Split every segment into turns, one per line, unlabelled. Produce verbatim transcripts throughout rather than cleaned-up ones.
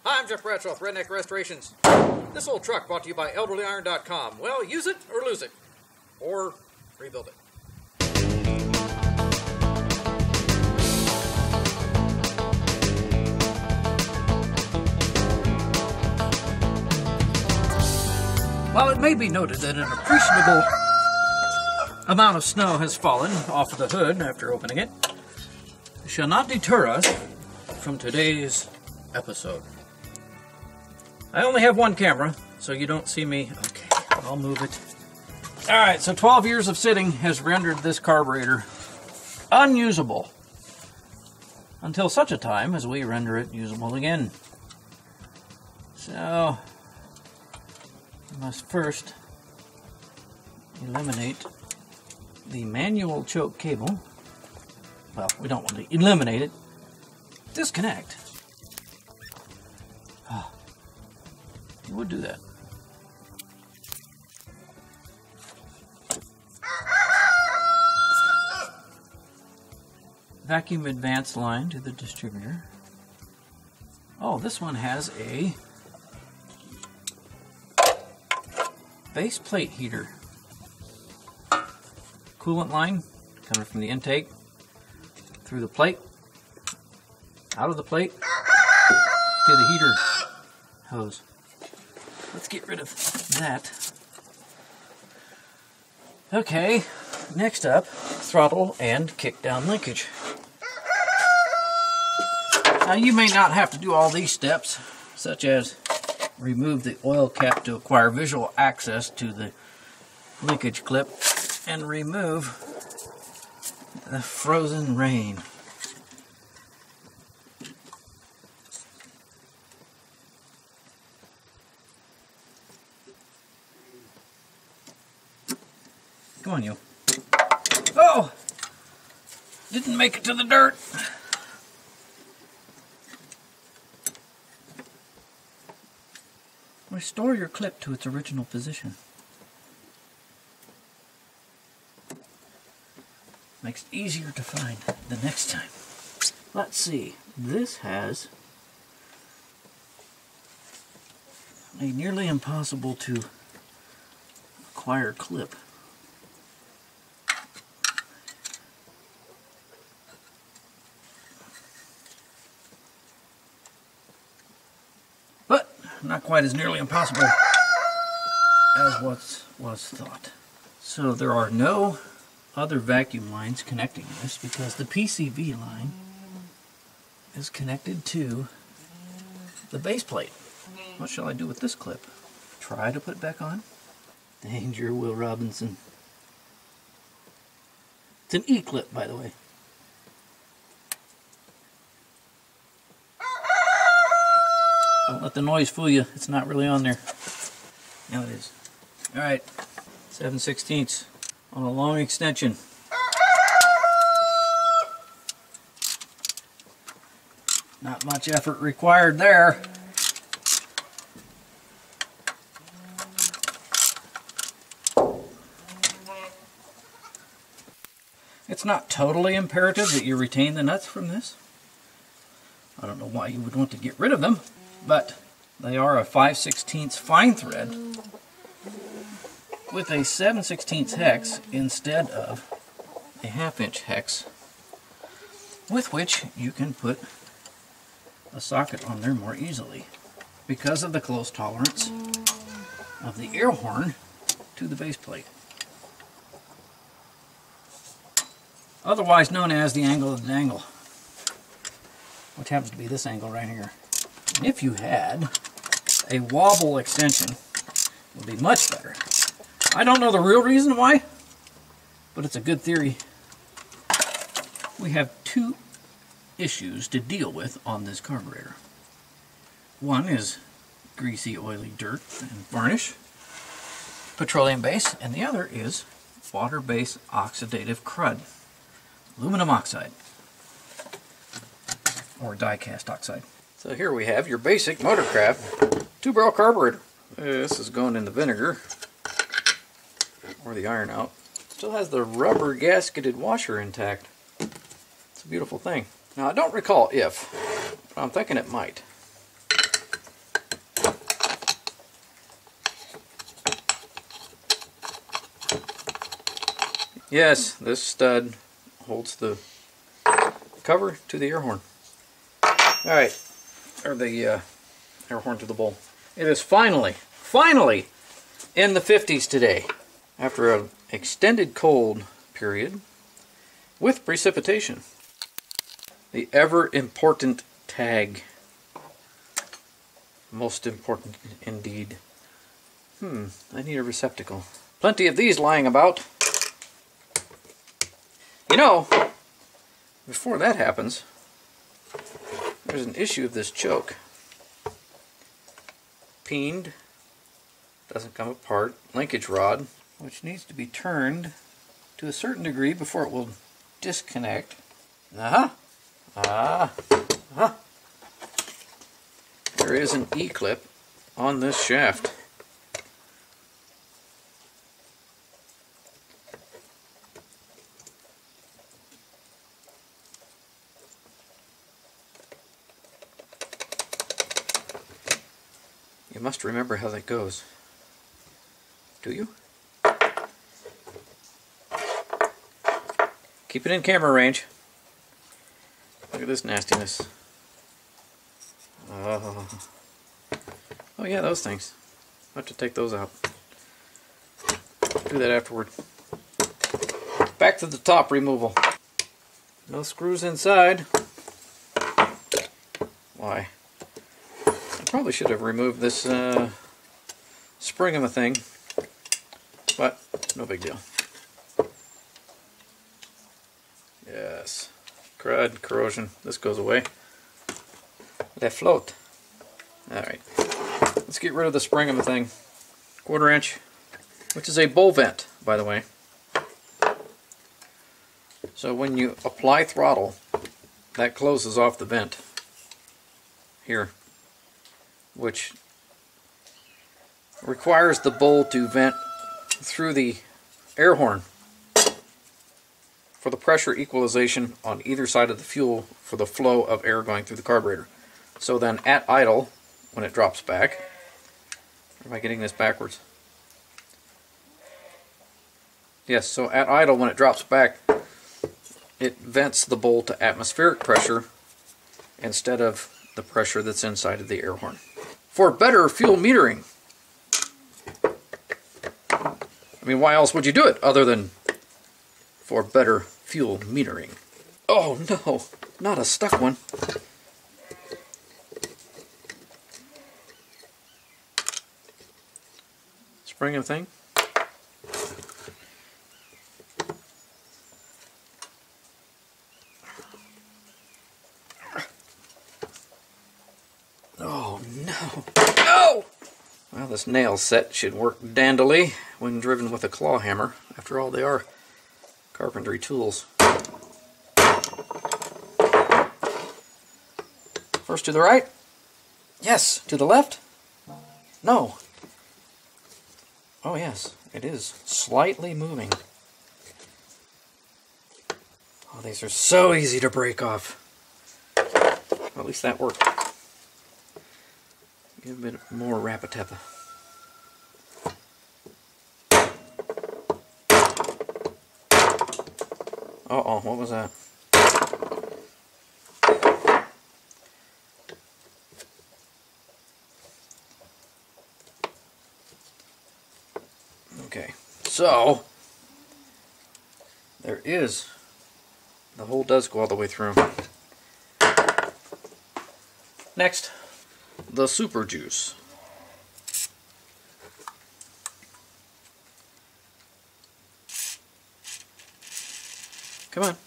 Hi, I'm Jeff Bradshaw with Redneck Restorations. This old truck brought to you by elderly iron dot com. Well, use it or lose it. Or rebuild it. While it may be noted that an appreciable amount of snow has fallen off of the hood after opening it, it shall not deter us from today's episode. I only have one camera, so you don't see me. Okay, I'll move it. Alright, so twelve years of sitting has rendered this carburetor unusable until such a time as we render it usable again. So, we must first eliminate the manual choke cable. Well, we don't want to eliminate it. Disconnect. Oh, you would do that. Vacuum advance line to the distributor. Oh, this one has a base plate heater. Coolant line coming from the intake through the plate, out of the plate to the heater hose. Let's get rid of that. Okay, next up, throttle and kick down linkage. Now you may not have to do all these steps, such as remove the oil cap to acquire visual access to the linkage clip and remove the frozen rain. Come on, you. Oh! Didn't make it to the dirt. Restore your clip to its original position. Makes it easier to find the next time. Let's see. This has a nearly impossible to acquire clip. But not quite as nearly impossible as what was thought. So there are no other vacuum lines connecting this because the P C V line is connected to the base plate. What shall I do with this clip? Try to put it back on? Danger, Will Robinson. It's an E-clip, by the way. Don't let the noise fool you. It's not really on there. Now it is. Alright, seven sixteenths on a long extension. Not much effort required there. It's not totally imperative that you retain the nuts from this. I don't know why you would want to get rid of them, but they are a five sixteenths fine thread with a seven sixteenths hex instead of a half inch hex, with which you can put a socket on there more easily because of the close tolerance of the air horn to the base plate. Otherwise known as the angle of the dangle, which happens to be this angle right here. And if you had a wobble extension, it would be much better. I don't know the real reason why, but it's a good theory. We have two issues to deal with on this carburetor. One is greasy, oily dirt and varnish, petroleum base, and the other is water-based oxidative crud, aluminum oxide, or die-cast oxide. So here we have your basic Motorcraft two-barrel carburetor. This is going in the vinegar, or the iron out. Still has the rubber gasketed washer intact. It's a beautiful thing. Now I don't recall if, but I'm thinking it might. Yes, this stud holds the cover to the air horn. Alright, or the uh, air horn to the bowl. It is finally, finally in the fifties today. After an extended cold period with precipitation. The ever important tag. Most important indeed. Hmm, I need a receptacle. Plenty of these lying about. You know, before that happens, there's an issue of this choke. Peened, doesn't come apart, linkage rod, which needs to be turned to a certain degree before it will disconnect. Aha! Ah! Ah! There is an E-clip on this shaft. You must remember how that goes. Do you? Keep it in camera range. Look at this nastiness. Oh, oh yeah, those things. I'll have to take those out. Do that afterward. Back to the top removal. No screws inside. Why? I probably should have removed this uh, spring of a thing, but no big deal. Yes. Crud, corrosion. This goes away. They float. Alright. Let's get rid of the spring of a thing. Quarter inch, which is a bowl vent, by the way. So when you apply throttle, that closes off the vent. Here. Which requires the bowl to vent through the air horn for the pressure equalization on either side of the fuel for the flow of air going through the carburetor. So then at idle, when it drops back, or am I getting this backwards? Yes, so at idle when it drops back, it vents the bowl to atmospheric pressure instead of the pressure that's inside of the air horn. For better fuel metering. I mean, why else would you do it other than for better fuel metering? Oh no, not a stuck one. Spring of thing. Oh no. No! Well, this nail set should work dandily when driven with a claw hammer. After all, they are carpentry tools. First to the right. Yes. To the left. No. Oh yes, it is slightly moving. Oh, these are so easy to break off. Well, at least that worked. Give a bit more Rapateppa. Uh-oh, what was that? Okay, so there is, the hole does go all the way through. Next, the super juice. Come on.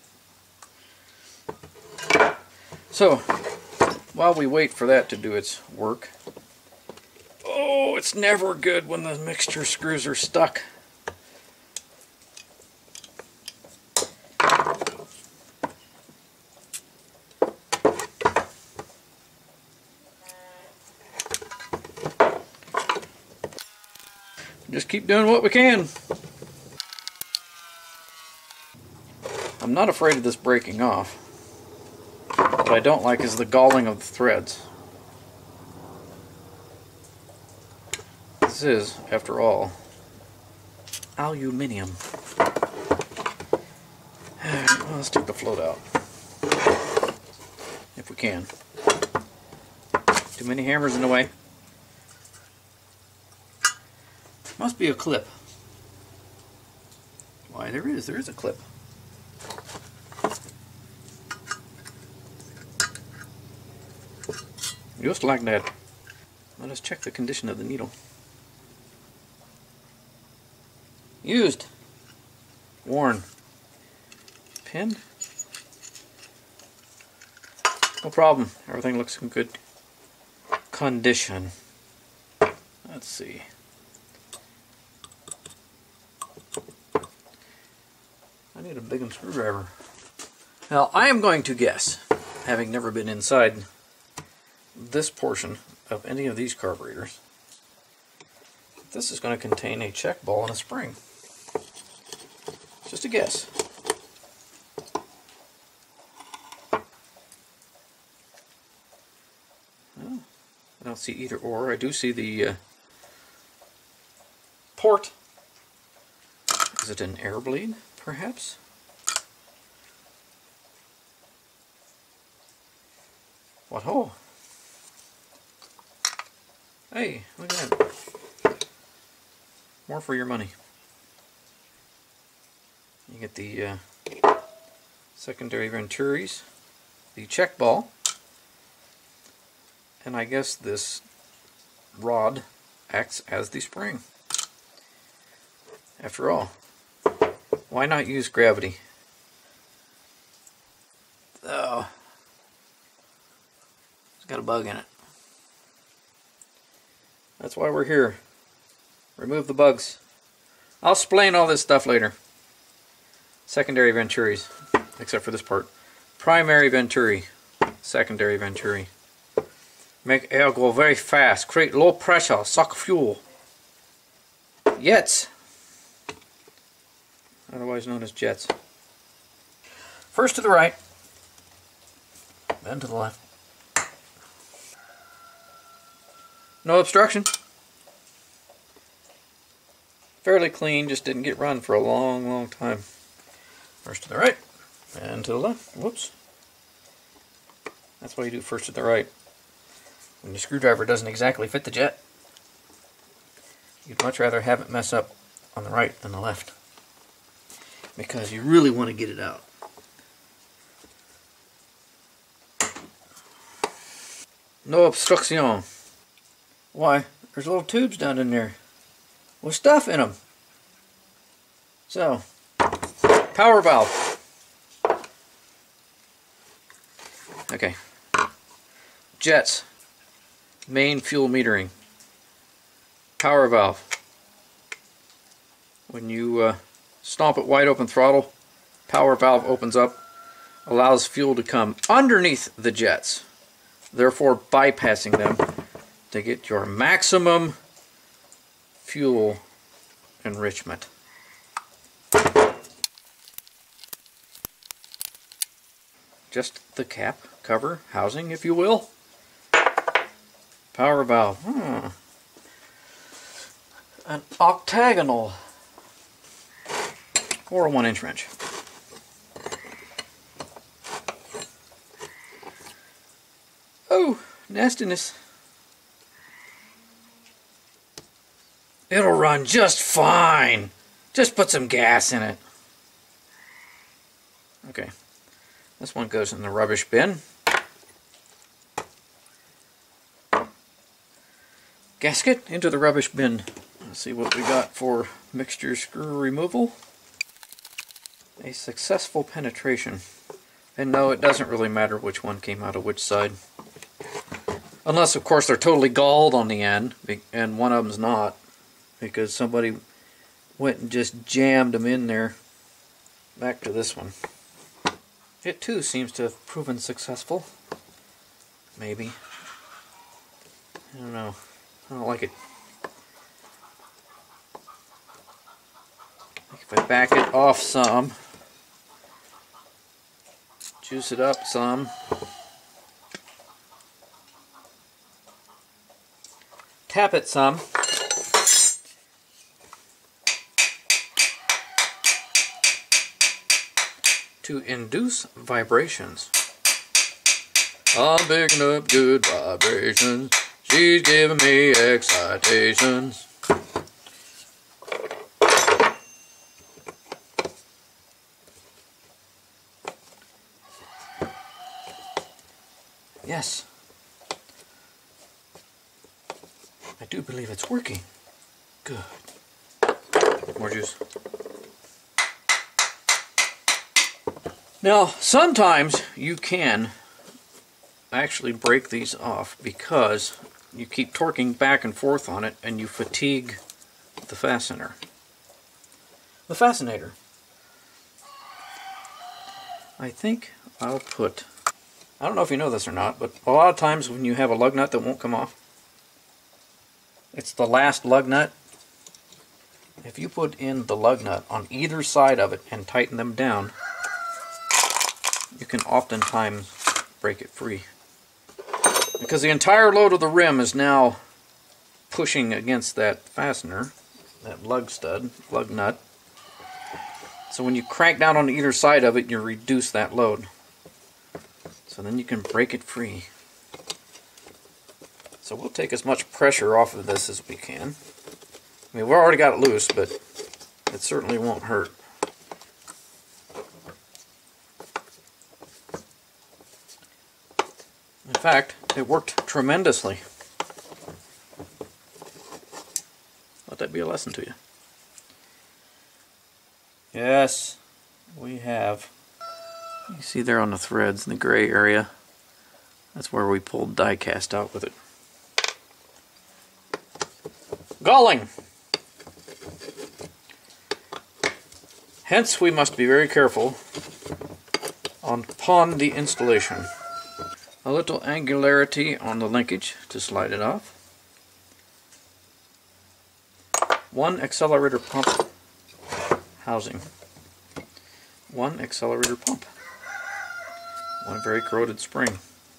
So, while we wait for that to do its work, oh, it's never good when the mixture screws are stuck. Just keep doing what we can. I'm not afraid of this breaking off. What I don't like is the galling of the threads. This is, after all, aluminium. Alright, well, let's take the float out. If we can. Too many hammers in the way. Must be a clip. Why, there is. There is a clip. Just like that. Let us check the condition of the needle. Used. Worn. Pinned. No problem. Everything looks in good condition. Let's see. I need a big screwdriver. Now, I am going to guess, having never been inside this portion of any of these carburetors, this is going to contain a check ball and a spring. Just a guess. Well, I don't see either or. I do see the uh, port. Is it an air bleed, perhaps? What ho? Hey, look at that. More for your money. You get the uh, secondary venturis, the check ball, and I guess this rod acts as the spring. After all, why not use gravity? Oh, it's got a bug in it. That's why we're here. Remove the bugs. I'll explain all this stuff later. Secondary venturis, except for this part. Primary venturi, secondary venturi. Make air go very fast, create low pressure, suck fuel. Jets, otherwise known as jets. First to the right, then to the left. No obstruction. Fairly clean, just didn't get run for a long, long time. First to the right, and to the left. Whoops. That's why you do first to the right. When your screwdriver doesn't exactly fit the jet, you'd much rather have it mess up on the right than the left, because you really want to get it out. No obstruction. Why, there's little tubes down in there with stuff in them. So, power valve. Okay. Jets. Main fuel metering. Power valve. When you uh, stomp it wide open throttle, power valve opens up, allows fuel to come underneath the jets, therefore bypassing them to get your maximum fuel enrichment. Just the cap, cover, housing, if you will. Power valve. Hmm. An octagonal or a one inch wrench. Oh, nastiness. It'll run just fine. Just put some gas in it. Okay. This one goes in the rubbish bin. Gasket into the rubbish bin. Let's see what we got for mixture screw removal. A successful penetration. And no, it doesn't really matter which one came out of which side. Unless, of course, they're totally galled on the end, and one of them's not, because somebody went and just jammed them in there. Back to this one. It too seems to have proven successful. Maybe. I don't know. I don't like it. If I back it off some, juice it up some, tap it some, to induce vibrations. I'm picking up good vibrations. She's giving me excitations. Yes. I do believe it's working. Good. More juice. Now, sometimes you can actually break these off because you keep torquing back and forth on it and you fatigue the fastener. The fascinator. I think I'll put, I don't know if you know this or not, but a lot of times when you have a lug nut that won't come off, it's the last lug nut. If you put in the lug nut on either side of it and tighten them down, you can oftentimes break it free. Because the entire load of the rim is now pushing against that fastener, that lug stud, lug nut. So when you crank down on either side of it, you reduce that load. So then you can break it free. So we'll take as much pressure off of this as we can. I mean, we've already got it loose, but it certainly won't hurt. In fact, it worked tremendously. Let that be a lesson to you. Yes, we have. You see there on the threads in the gray area, that's where we pulled die cast out with it. Galling! Hence, we must be very careful on upon the installation. A little angularity on the linkage to slide it off. One accelerator pump housing. One accelerator pump. One very corroded spring.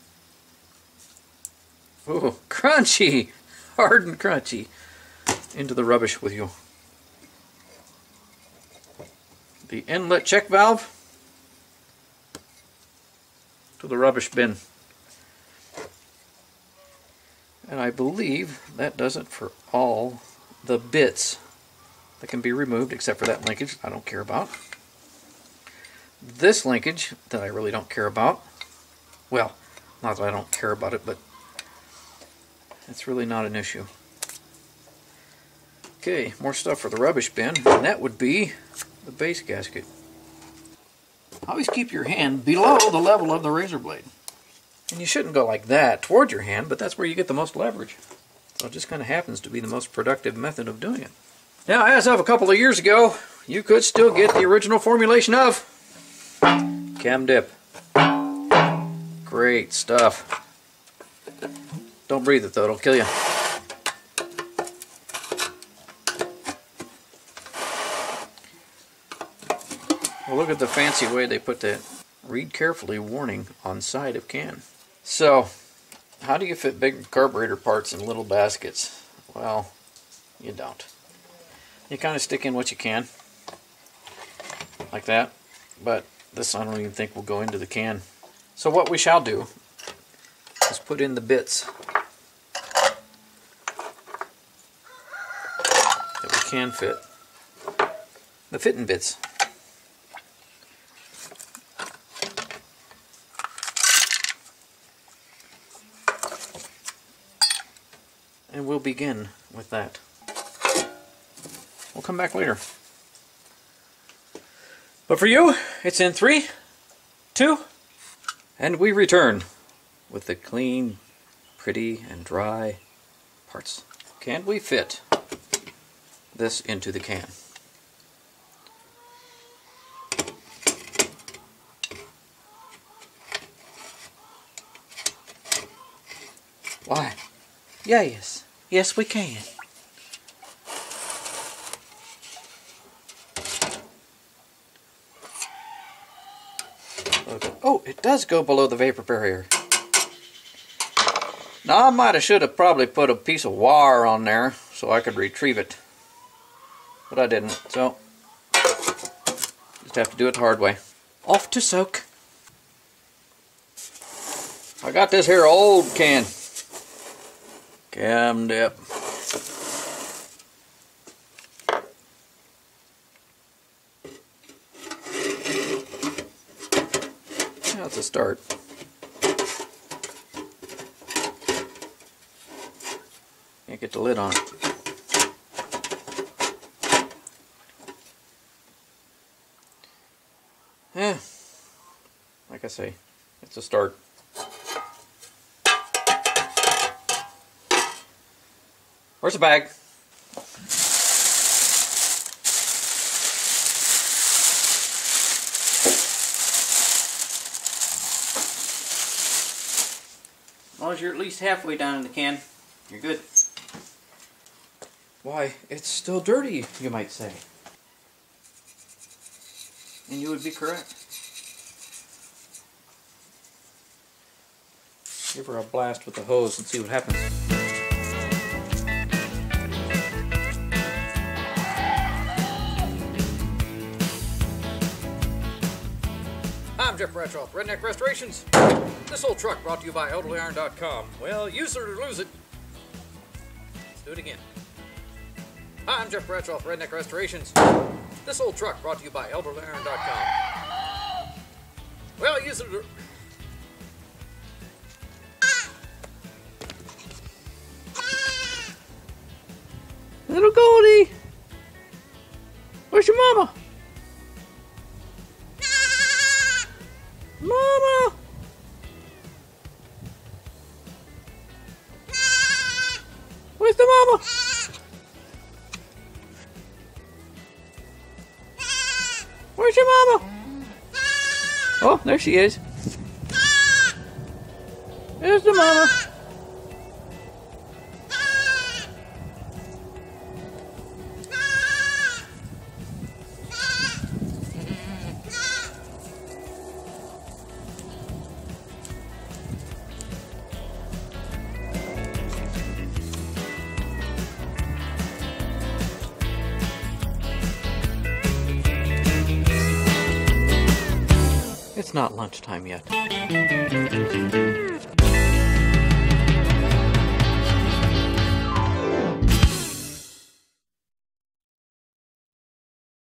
Ooh, crunchy! Hard and crunchy. Into the rubbish with you. The inlet check valve to the rubbish bin. And I believe that does it for all the bits that can be removed, except for that linkage I don't care about. This linkage that I really don't care about. Well, not that I don't care about it, but it's really not an issue. Okay, more stuff for the rubbish bin, and that would be the base gasket. Always keep your hand below the level of the razor blade. And you shouldn't go like that toward your hand, but that's where you get the most leverage. So it just kind of happens to be the most productive method of doing it. Now, as of a couple of years ago, you could still get the original formulation of Chem Dip. Great stuff. Don't breathe it though, it'll kill you. Well, look at the fancy way they put that read carefully warning on side of can. So, how do you fit big carburetor parts in little baskets? Well, you don't. You kind of stick in what you can, like that, but this I don't even think will go into the can. So what we shall do is put in the bits that we can fit, the fitting bits. And we'll begin with that. We'll come back later. But for you, it's in three, two, and we return with the clean, pretty, and dry parts. Can we fit this into the can? Why? Yes. Yes, we can. Okay. Oh, it does go below the vapor barrier. Now, I might have should have probably put a piece of wire on there so I could retrieve it. But I didn't, so just have to do it the hard way. off to soak. I got this here old can. Chem Dip. That's a start. Can't get the lid on. Yeah, like I say, it's a start. Where's the bag? As long as you're at least halfway down in the can, you're good. Why, it's still dirty, you might say. And you would be correct. Give her a blast with the hose and see what happens. I'm Jeff Bradshaw, Redneck Restorations. This old truck brought to you by elderly iron dot com. Well, use it or lose it. Let's do it again. I'm Jeff Bradshaw, Redneck Restorations. This old truck brought to you by elderly iron dot com. Well, use it or... Little Goldie! Where's your mama? Mama! Where's the mama? Where's your mama? Oh, there she is. There's the mama. It's not lunchtime yet.